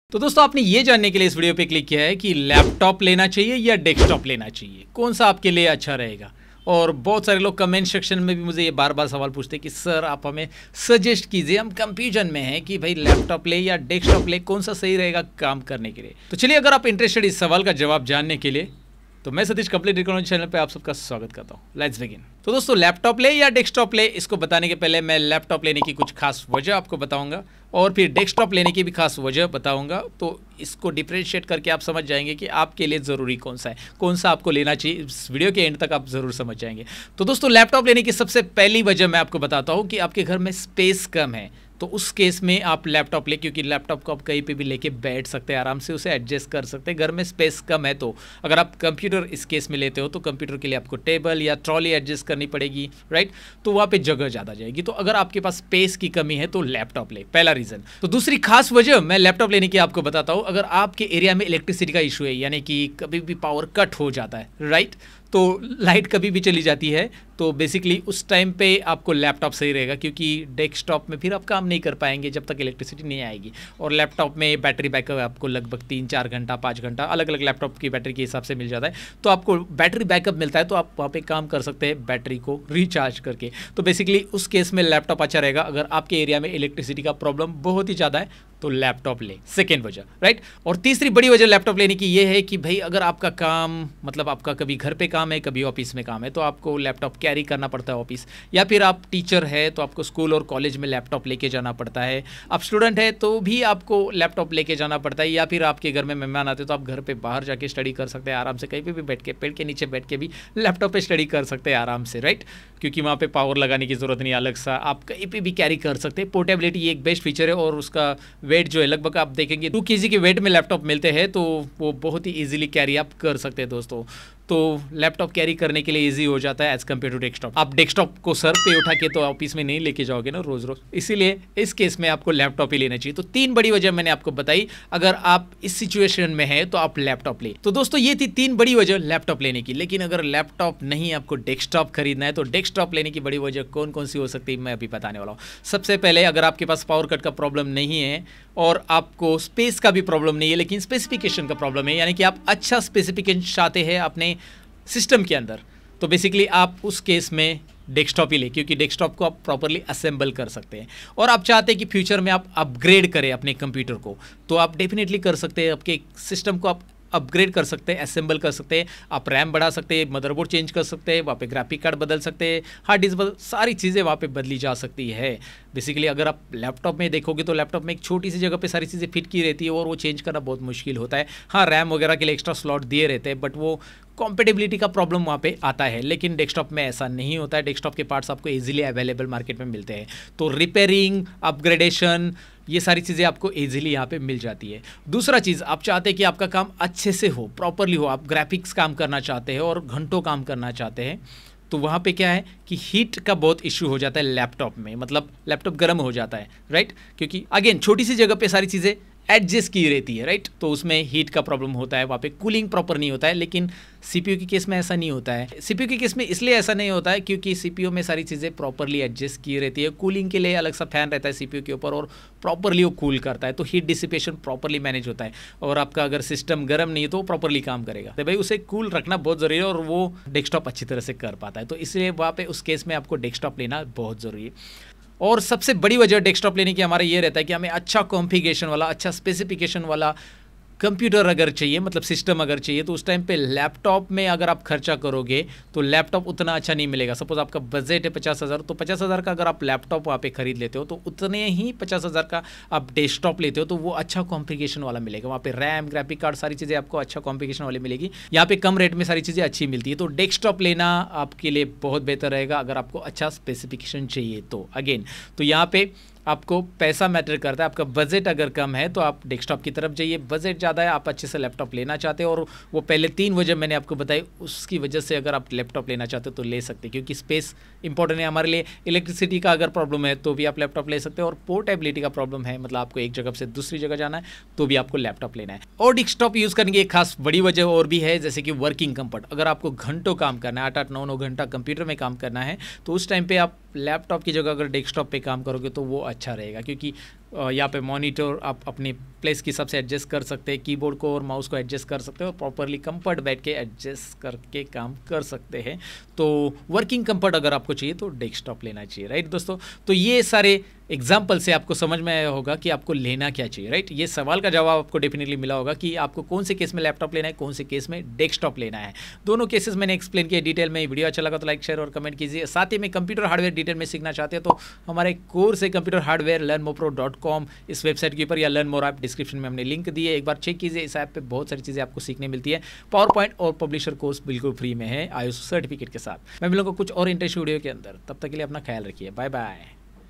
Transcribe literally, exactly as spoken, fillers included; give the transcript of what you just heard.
तो दोस्तों आपने ये जानने के लिए इस वीडियो पे क्लिक किया है कि लैपटॉप लेना चाहिए या डेस्कटॉप लेना चाहिए, कौन सा आपके लिए अच्छा रहेगा। और बहुत सारे लोग कमेंट सेक्शन में भी मुझे ये बार बार सवाल पूछते हैं कि सर आप हमें सजेस्ट कीजिए, हम कंफ्यूजन में हैं कि भाई लैपटॉप ले या डेस्कटॉप ले, कौन सा सही रहेगा काम करने के लिए। तो चलिए, अगर आप इंटरेस्टेड इस सवाल का जवाब जानने के लिए, तो मैं सतीश कंप्लीट इकोनॉमी चैनल पे आप सबका स्वागत करता हूँ। Let's begin. तो दोस्तों लैपटॉप ले या डेस्कटॉप ले, इसको बताने के पहले मैं लैपटॉप लेने की कुछ खास वजह आपको बताऊंगा और फिर डेस्कटॉप लेने की भी खास वजह बताऊंगा। तो इसको डिफरेंशिएट करके आप समझ जाएंगे कि आपके लिए ज़रूरी कौन सा है, कौन सा आपको लेना चाहिए। इस वीडियो के एंड तक आप ज़रूर समझ जाएंगे। तो दोस्तों लैपटॉप लेने की सबसे पहली वजह मैं आपको बताता हूँ कि आपके घर में स्पेस कम है, तो उस केस में आप लैपटॉप ले, क्योंकि लैपटॉप को आप कहीं पे भी लेके बैठ सकते हैं, आराम से उसे एडजस्ट कर सकते हैं। घर में स्पेस कम है तो अगर आप कंप्यूटर इस केस में लेते हो तो कंप्यूटर के लिए आपको टेबल या ट्रॉली एडजस्ट करनी पड़ेगी, राइट। तो वहाँ पे जगह ज़्यादा जाएगी। तो अगर आपके पास स्पेस की कमी है तो लैपटॉप ले, पहला रीज़न। तो दूसरी खास वजह मैं लैपटॉप लेने की आपको बताता हूँ। अगर आपके एरिया में इलेक्ट्रिसिटी का इशू है, यानी कि कभी भी पावर कट हो जाता है, राइट, तो लाइट कभी भी चली जाती है, तो बेसिकली उस टाइम पे आपको लैपटॉप सही रहेगा, क्योंकि डेस्कटॉप में फिर आप काम नहीं कर पाएंगे जब तक इलेक्ट्रिसिटी नहीं आएगी। और लैपटॉप में बैटरी बैकअप आपको लगभग तीन चार घंटा पाँच घंटा अलग अलग लैपटॉप की बैटरी के हिसाब से मिल जाता है। तो आपको बैटरी बैकअप मिलता है, तो आप वहाँ पे काम कर सकते हैं बैटरी को रिचार्ज करके। तो बेसिकली उस केस में लैपटॉप अच्छा रहेगा। अगर आपके एरिया में इलेक्ट्रिसिटी का प्रॉब्लम बहुत ही ज़्यादा है तो लैपटॉप ले, सेकेंड वजह, राइट। और तीसरी बड़ी वजह लैपटॉप लेने की ये है कि भाई अगर आपका काम, मतलब आपका कभी घर पे काम है, कभी ऑफिस में काम है, तो आपको लैपटॉप कैरी करना पड़ता है ऑफिस, या फिर आप टीचर है तो आपको स्कूल और कॉलेज में लैपटॉप लेके जाना पड़ता है। आप स्टूडेंट है तो भी आपको लैपटॉप लेके जाना पड़ता है, या फिर आपके घर में मेहमान आते हैं तो आप घर पे बाहर जाके स्टडी कर सकते हैं आराम से, कहीं पे भी बैठ के, पेड़ के नीचे बैठ के भी लैपटॉप पे स्टडी कर सकते हैं आराम से, राइट, क्योंकि वहाँ पे पावर लगाने की जरूरत नहीं, अलग सा आप कहीं पे भी कैरी कर सकते हैं। पोर्टेबिलिटी एक बेस्ट फीचर है, और उसका वेट जो है लगभग आप देखेंगे टू केजी के वेट में लैपटॉप मिलते हैं, तो वो बहुत ही इजीली कैरी आप कर सकते हैं दोस्तों। तो लैपटॉप कैरी करने के लिए इजी हो जाता है एज कम्पेयर टू डेस्कटॉप। आप डेस्कटॉप को सर पे उठा के तो ऑफिस में नहीं लेके जाओगे ना रोज रोज, इसीलिए इस केस में आपको लैपटॉप ही लेना चाहिए। तो तीन बड़ी वजह मैंने आपको बताई, अगर आप इस सिचुएशन में है तो आप लैपटॉप ले। तो दोस्तों ये थी तीन बड़ी वजह लैपटॉप लेने की। लेकिन अगर लैपटॉप नहीं, आपको डेस्कटॉप खरीदना है, तो डेस्कटॉप लेने की बड़ी वजह कौन कौन सी हो सकती है मैं अभी बताने वाला हूँ। सबसे पहले, अगर आपके पास पावर कट का प्रॉब्लम नहीं है और आपको स्पेस का भी प्रॉब्लम नहीं है, लेकिन स्पेसिफिकेशन का प्रॉब्लम है, यानी कि आप अच्छा स्पेसिफिकेशन चाहते हैं अपने सिस्टम के अंदर, तो बेसिकली आप उस केस में डेस्कटॉप ही ले, क्योंकि डेस्कटॉप को आप प्रॉपरली असेंबल कर सकते हैं। और आप चाहते हैं कि फ्यूचर में आप अपग्रेड करें अपने कंप्यूटर को, तो आप डेफिनेटली कर सकते हैं। आपके सिस्टम को आप अपग्रेड कर सकते हैं, असेंबल कर सकते हैं, आप रैम बढ़ा सकते हैं, मदरबोर्ड चेंज कर सकते हैं, वहाँ पे ग्राफिक कार्ड बदल सकते हैं, हार्ड डिस्क बदल, सारी चीज़ें वहाँ पे बदली जा सकती है। बेसिकली अगर आप लैपटॉप में देखोगे तो लैपटॉप में एक छोटी सी जगह पे सारी चीज़ें फिट की रहती है, और वो चेंज करना बहुत मुश्किल होता है। हाँ, रैम वगैरह के लिए एक्स्ट्रा स्लॉट दिए रहते हैं, बट वो कॉम्पेटेबिलिटी का प्रॉब्लम वहाँ पे आता है। लेकिन डेस्कटॉप में ऐसा नहीं होता है, डेस्कटॉप के पार्ट्स आपको इजीली अवेलेबल मार्केट में मिलते हैं। तो रिपेयरिंग, अपग्रेडेशन, ये सारी चीज़ें आपको इजीली यहाँ पे मिल जाती है। दूसरा चीज़, आप चाहते हैं कि आपका काम अच्छे से हो, प्रॉपरली हो, आप ग्राफिक्स काम करना चाहते हैं और घंटों काम करना चाहते हैं, तो वहाँ पे क्या है कि हीट का बहुत इशू हो जाता है लैपटॉप में, मतलब लैपटॉप गर्म हो जाता है, राइट, क्योंकि अगेन छोटी सी जगह पे सारी चीज़ें एडजस्ट की रहती है, राइट, तो उसमें हीट का प्रॉब्लम होता है, वहाँ पे कूलिंग प्रॉपर नहीं होता है। लेकिन सीपीयू के केस में ऐसा नहीं होता है। सीपीयू के केस में इसलिए ऐसा नहीं होता है क्योंकि सीपीयू में सारी चीज़ें प्रॉपरली एडजस्ट की रहती है। कूलिंग के लिए अलग सा फैन रहता है सीपीयू के ऊपर, और प्रॉपरली वो कूल करता है, तो हीट डिसिपेशन प्रॉपरली मैनेज होता है। और आपका अगर सिस्टम गर्म नहीं है तो प्रॉपरली काम करेगा, तो भाई उसे कूल रखना बहुत ज़रूरी है, और वो डेस्कटॉप अच्छी तरह से कर पाता है। तो इसलिए वहाँ पे उस केस में आपको डेस्कटॉप लेना बहुत ज़रूरी है। और सबसे बड़ी वजह डेस्कटॉप लेने की हमारा ये रहता है कि हमें अच्छा कॉन्फ़िगरेशन वाला, अच्छा स्पेसिफिकेशन वाला कंप्यूटर अगर चाहिए, मतलब सिस्टम अगर चाहिए, तो उस टाइम पे लैपटॉप में अगर आप खर्चा करोगे तो लैपटॉप उतना अच्छा नहीं मिलेगा। सपोज आपका बजट है पचास हज़ार, तो पचास हज़ार का अगर आप लैपटॉप वहाँ पे खरीद लेते हो, तो उतने ही पचास हज़ार का आप डेस्कटॉप लेते हो, तो वो अच्छा कॉन्फ़िगरेशन वाला मिलेगा। वहाँ पे रैम, ग्राफिक कार्ड, सारी चीज़ें आपको अच्छा कॉन्फ़िगरेशन वाली मिलेगी। यहाँ पे कम रेट में सारी चीज़ें अच्छी मिलती है, तो डेस्कटॉप लेना आपके लिए बहुत बेहतर रहेगा अगर आपको अच्छा स्पेसिफिकेशन चाहिए तो। अगेन, तो यहाँ पे आपको पैसा मैटर करता है। आपका बजट अगर कम है तो आप डेस्कटॉप की तरफ जाइए, बजट ज़्यादा है, आप अच्छे से लैपटॉप लेना चाहते हो, और वो पहले तीन वजह मैंने आपको बताई, उसकी वजह से अगर आप लैपटॉप लेना चाहते हो तो ले सकते हैं, क्योंकि स्पेस इंपॉर्टेंट है हमारे लिए। इलेक्ट्रिसिटी का अगर प्रॉब्लम है तो भी आप लैपटॉप ले सकते हो, और पोर्टेबिलिटी का प्रॉब्लम है, मतलब आपको एक जगह से दूसरी जगह जाना है तो भी आपको लैपटॉप लेना है। और डेस्कटॉप यूज़ करने की एक खास बड़ी वजह और भी है, जैसे कि वर्किंग कंफर्ट। अगर आपको घंटों काम करना है, आठ आठ नौ नौ घंटा कंप्यूटर में काम करना है, तो उस टाइम पे आप लैपटॉप की जगह अगर डेस्कटॉप पे काम करोगे तो वो अच्छा रहेगा, क्योंकि यहाँ पे मॉनिटर आप अपनी प्लेस के हिसाब से एडजस्ट कर सकते हैं, कीबोर्ड को और माउस को एडजस्ट कर सकते हैं और प्रॉपरली कंफर्ट बैठ के एडजस्ट करके काम कर सकते हैं। तो वर्किंग कंफर्ट अगर आपको चाहिए तो डेस्कटॉप लेना चाहिए, राइट दोस्तों। तो ये सारे एग्जाम्पल से आपको समझ में आया होगा कि आपको लेना क्या चाहिए, राइट। ये सवाल का जवाब आपको डेफिनेटली मिला होगा कि आपको कौन से केस में लैपटॉप लेना है, कौन से केस में डेस्कटॉप लेना है। दोनों केसेस मैंने एक्सप्लेन किया डिटेल में। वीडियो अच्छा लगा तो लाइक शेयर और कमेंट कीजिए। साथ ही में कंप्यूटर हार्डवेयर डिटेल में सीखना चाहते हैं तो हमारे कोर्स है computer hardware learn more pro dot com, इस वेबसाइट के ऊपर, या लर्न मोर ऐप डिस्क्रिप्शन में हमने लिंक दी है, एक बार चेक कीजिए। इस ऐप पे बहुत सारी चीज़ें आपको सीखने मिलती है। पावर पॉइंट और पब्लिशर कोर्स बिल्कुल फ्री में है आई एस ओ सर्टिफिकेट के साथ। मैं मिलूंगा कुछ और इंटरेस्टिंग वीडियो के अंदर, तब तक के लिए अपना ख्याल रखिए। Bye bye.